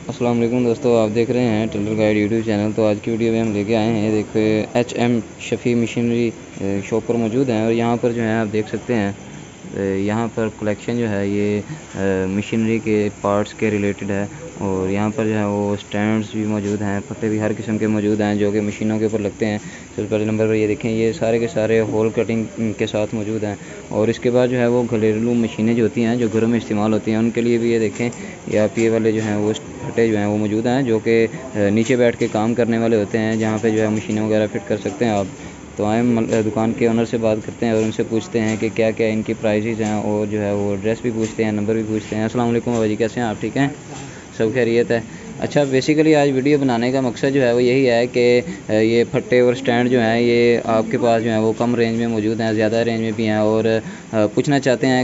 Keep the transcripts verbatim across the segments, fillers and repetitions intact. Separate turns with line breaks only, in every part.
अस्सलाम वालेकुम दोस्तों, आप देख रहे हैं टेलर गाइड यूट्यूब चैनल। तो आज की वीडियो में हम लेके आए हैं, देखिए H M Shafi machinery shop पर मौजूद हैं। और यहाँ पर जो है आप देख सकते हैं, यहाँ पर कलेक्शन जो है ये मशीनरी के पार्ट्स के रिलेटेड है। और यहाँ पर जो है वो स्टैंड्स भी मौजूद हैं, पत्ते भी हर किस्म के मौजूद हैं जो कि मशीनों के ऊपर लगते हैं। सबसे पहले नंबर पर ये देखें, ये सारे के सारे होल कटिंग के साथ मौजूद हैं। और इसके बाद जो है वो घरेलू मशीनें जो होती हैं, जो घरों में इस्तेमाल होती हैं, उनके लिए भी ये देखें, ये आप ये वाले जो हैं वो फटे जो हैं वो मौजूद हैं, जो कि नीचे बैठ के काम करने वाले होते हैं, जहाँ पे जो है मशीनें वगैरह फिट कर सकते हैं आप। तो आए दुकान के ओनर से बात करते हैं और उनसे पूछते हैं कि क्या क्या इनकी प्राइसेस हैं, और जो है वो एड्रेस भी पूछते हैं, नंबर भी पूछते हैं। अस्सलाम वालेकुम बाबा जी, कैसे हैं आप? ठीक हैं, सब खैरियत है। अच्छा, बेसिकली आज वीडियो बनाने का मकसद जो है वो यही है कि ये फट्टे और स्टैंड जो हैं ये आपके पास जो है वो कम रेंज में मौजूद हैं, ज़्यादा रेंज में भी हैं। और पूछना चाहते हैं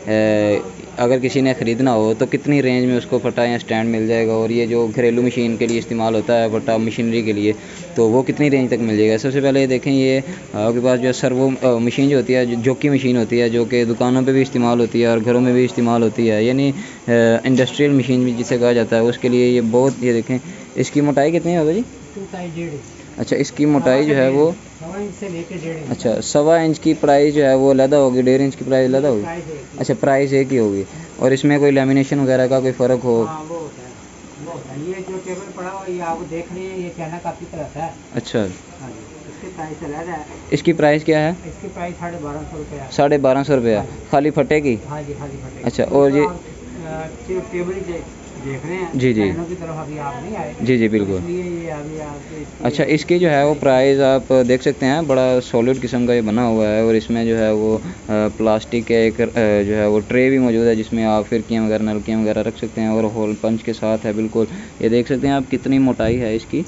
कि अगर किसी ने ख़रीदना हो तो कितनी रेंज में उसको फटा या स्टैंड मिल जाएगा, और ये जो घरेलू मशीन के लिए इस्तेमाल होता है फटा मशीनरी के लिए, तो वो कितनी रेंज तक मिल जाएगा। सबसे पहले देखें, ये आपके पास जो सर्वो मशीन जो होती है, जो जोकी मशीन होती है, जो कि दुकानों पे भी इस्तेमाल होती है और घरों में भी इस्तेमाल होती है, यानी इंडस्ट्रियल मशीन भी जिसे कहा जाता है, उसके लिए ये बहुत, ये देखें इसकी मोटाई कितनी है बाबा जी? अच्छा, इसकी मोटाई जो है वो
से लेके डेढ़
अच्छा सवा इंच की प्राइस जो है वो अलग होगी, डेढ़ इंच की प्राइस अलग होगी। अच्छा, प्राइस एक ही होगी। और इसमें कोई लेमिनेशन वगैरह का कोई फ़र्क हो?
हाँ, वो होता है, वो होता है। ये जो टेबल पड़ा हुआ ये आप देख रहे हैं, ये चाइना का की तरफ है।
अच्छा,
हाँ जी, इसकी प्राइस अलग है।
इसकी प्राइस क्या है?
इसकी प्राइस साढ़े बारह सौ रुपये है।
साढ़े बारह सौ रुपया खाली फटे की?
हाँ जी, खाली फटे।
अच्छा, और ये
टेबल देख रहे हैं
जी जी
की तरफ अभी आप नहीं आए।
जी जी बिल्कुल।
इसलिए ये अभी आप
अच्छा, इसकी जो है वो प्राइस आप देख सकते हैं, बड़ा सॉलिड किस्म का ये बना हुआ है। और इसमें जो है वो प्लास्टिक के एक जो है वो ट्रे भी मौजूद है, जिसमें आप फिरकियाँ वगैरह नलकियाँ वगैरह रख सकते हैं, और होल पंच के साथ है बिल्कुल। ये देख सकते हैं आप कितनी मोटाई है इसकी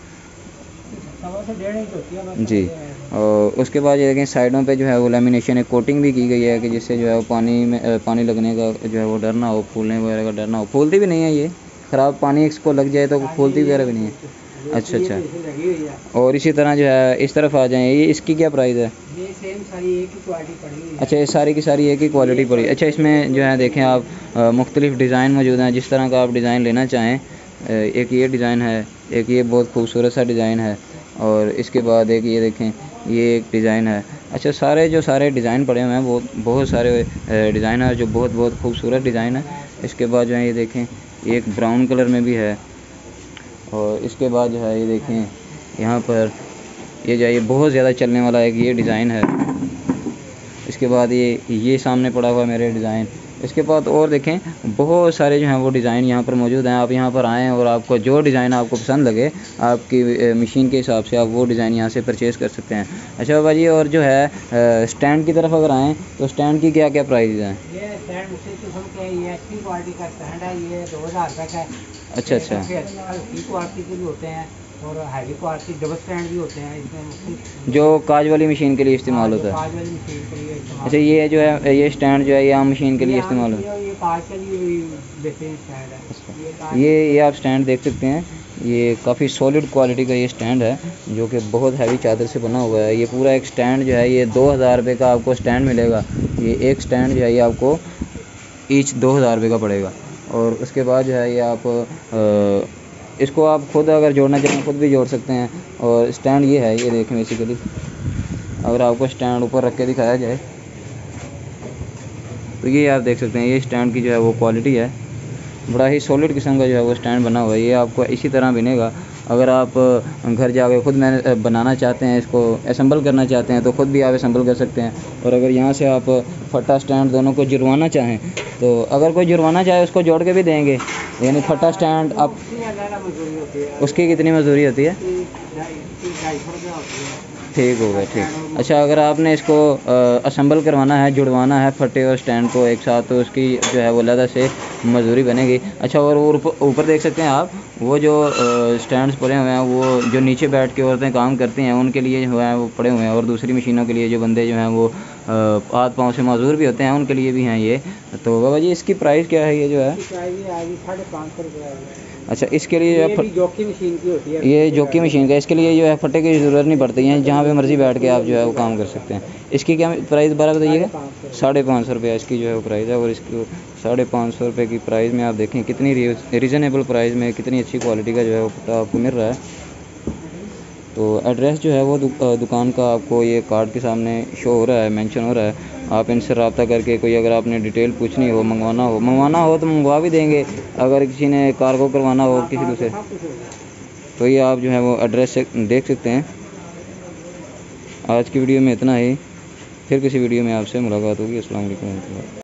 जी। और उसके बाद ये देखें, साइडों पे जो है वो लेमिनेशन एक कोटिंग भी की गई है, कि जिससे जो है वो पानी में पानी लगने का जो है वो डर ना हो, फूलने वगैरह का डर ना हो। फूलती भी नहीं है ये, ख़राब पानी इसको लग जाए तो फूलती वगैरह भी नहीं है। अच्छा अच्छा, और इसी तरह जो है इस तरफ आ जाएँ, ये इसकी क्या प्राइस है?
ये सेम सारी एक ही क्वालिटी पड़ी है।
अच्छा, ये सारी की सारी एक ही क्वालिटी पड़ी। अच्छा, इसमें जो है देखें आप, मुख्तलिफ़ डिज़ाइन मौजूद हैं, जिस तरह का आप डिज़ाइन लेना चाहें। एक ये डिज़ाइन है, एक ये बहुत खूबसूरत सा डिज़ाइन है, और इसके बाद एक ये देखें, ये एक डिज़ाइन है। अच्छा, सारे जो सारे डिज़ाइन पड़े हुए हैं, बहुत बहुत सारे डिज़ाइन है जो बहुत बहुत खूबसूरत डिज़ाइन है। इसके बाद जो है ये देखें, एक ब्राउन कलर में भी है। और इसके बाद जो है ये देखें, यहाँ पर ये जो है ये बहुत ज़्यादा चलने वाला एक ये डिज़ाइन है। इसके बाद ये ये सामने पड़ा हुआ मेरे डिज़ाइन। इसके बाद और देखें, बहुत सारे जो हैं वो डिज़ाइन यहाँ पर मौजूद हैं। आप यहाँ पर आएँ और आपको जो डिज़ाइन आपको पसंद लगे, आपकी मशीन के हिसाब से आप वो डिज़ाइन यहाँ से परचेज़ कर सकते हैं। अच्छा बाबा जी, और जो है स्टैंड की तरफ अगर आएँ तो स्टैंड की क्या क्या प्राइस हैं?
ये स्टैंड उसी किस्म के, ये अच्छी क्वालिटी का स्टैंड है, ये दो हज़ार रुपये का है।
अच्छा अच्छा,
हल्की क्वालिटी के भी होते हैं और हैवी क्वालिटी डबल स्टैंड भी होते हैं। इसमें
जो काज वाली मशीन के लिए इस्तेमाल होता है।
काज वाली मशीन के लिए इस्तेमाल।
अच्छा, ये जो है ये स्टैंड जो है ये आम मशीन के लिए इस्तेमाल होता है।
ये काज के लिए बेहतरीन स्टैंड है।
अच्छा, ये ये आप स्टैंड देख सकते हैं, ये काफ़ी सॉलिड क्वालिटी का ये स्टैंड है, जो कि बहुत हैवी चादर से बना हुआ है। ये पूरा एक स्टैंड जो है ये दो हज़ार रुपये का आपको स्टैंड मिलेगा। ये एक स्टैंड जो है ये आपको ईच दो हज़ार रुपये का पड़ेगा। और उसके बाद जो है ये आप आ, इसको आप खुद अगर जोड़ना चाहें खुद भी जोड़ सकते हैं। और स्टैंड ये है, ये देखें, बेसिकली अगर आपको स्टैंड ऊपर रख के दिखाया जाए तो ये आप देख सकते हैं, ये स्टैंड की जो है वो क्वालिटी है, बड़ा ही सॉलिड किस्म का जो है वो स्टैंड बना हुआ है। ये आपको इसी तरह बनेगा। अगर आप घर जाके खुद में बनाना चाहते हैं, इसको असेंबल करना चाहते हैं, तो ख़ुद भी आप असेंबल कर सकते हैं। और अगर यहाँ से आप फटा स्टैंड दोनों को जुड़वाना चाहें, तो अगर कोई जुड़वाना चाहे उसको जोड़ के भी देंगे, यानी फटा स्टैंड आप, उसकी कितनी मजदूरी होती है? ठीक हो गया, ठीक। अच्छा, अगर आपने इसको असेंबल करवाना है, जुड़वाना है फटे और स्टैंड को एक साथ, तो उसकी जो है वो अलग से मजदूरी बनेगी। अच्छा, और ऊपर देख सकते हैं आप, वो जो स्टैंड्स पड़े हुए हैं, वो जो नीचे बैठ के औरतें काम करती हैं उनके लिए जो है वो पड़े हुए हैं। और दूसरी मशीनों के लिए जो बंदे जो हैं वो हाथ पाँव से माजूर भी होते हैं, उनके लिए भी हैं ये। तो बाबा जी, इसकी प्राइस क्या है? ये जो है
साढ़े पाँच सौ रुपये।
अच्छा, इसके लिए
ये भी जोकी मशीन की होती है।
ये जोकी मशीन का, इसके लिए जो है फटे की ज़रूरत नहीं पड़ती है, जहाँ पे मर्ज़ी बैठ के आप जो है वो काम कर सकते हैं। इसकी क्या प्राइस बारह बताइएगा? साढ़े पाँच सौ रुपया इसकी जो है वो प्राइस है। और इसकी साढ़े पाँच सौ रुपये की प्राइस में आप देखें कितनी रीज़नेबल प्राइस में कितनी अच्छी क्वालिटी का जो है वो कुर्ता आपको मिल रहा है। तो एड्रेस जो है वो दु, दुकान का आपको ये कार्ड के सामने शो हो रहा है, मेंशन हो रहा है। आप इनसे रब्ता करके कोई अगर आपने डिटेल पूछनी हो, मंगवाना हो मंगवाना हो तो मंगवा भी देंगे। अगर किसी ने कार्गो करवाना हो किसी दूसरे, तो ये आप जो है वो एड्रेस से देख सकते हैं। आज की वीडियो में इतना ही, फिर किसी वीडियो में आपसे मुलाकात होगी। अस्सलाम वालेकुम।